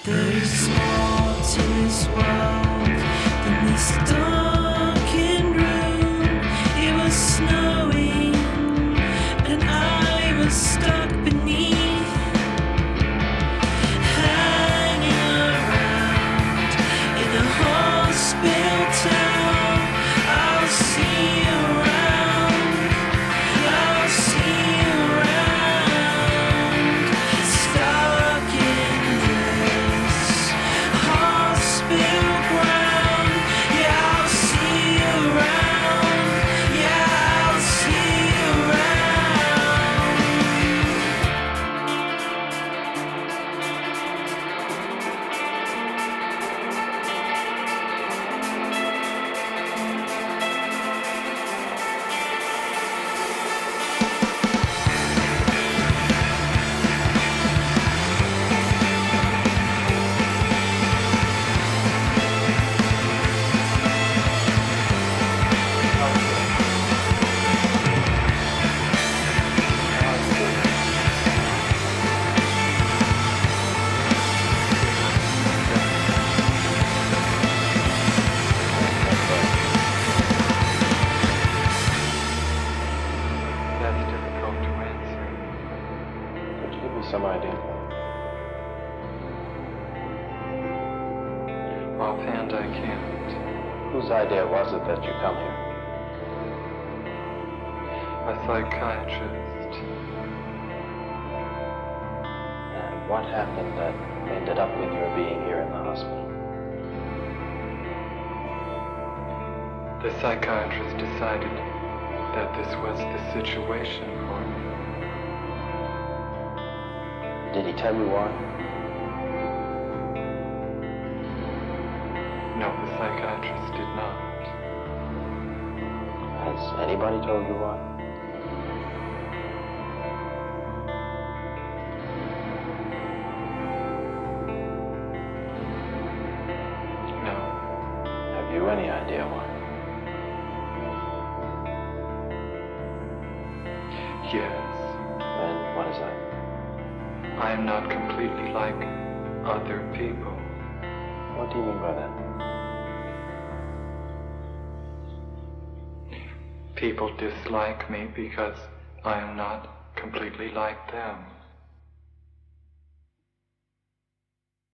There is more to this world than this darkened room. It was snowing and I was stuck beneath, hanging around in a hospital town. I'll see you around, I'll see you around, stuck in this hospital ground. Yeah, I'll see you around, yeah, I'll see you around. That's difficult to answer. Could you give me some idea? Offhand, I can't. Whose idea was it that you come here? A psychiatrist. And what happened that ended up with your being here in the hospital? The psychiatrist decided that this was the situation for me. Did he tell you why? No, the psychiatrist did not. Has anybody told you why? No. Have you any idea why? Yes. And what is that? I am not completely like other people. What do you mean by that? People dislike me because I am not completely like them.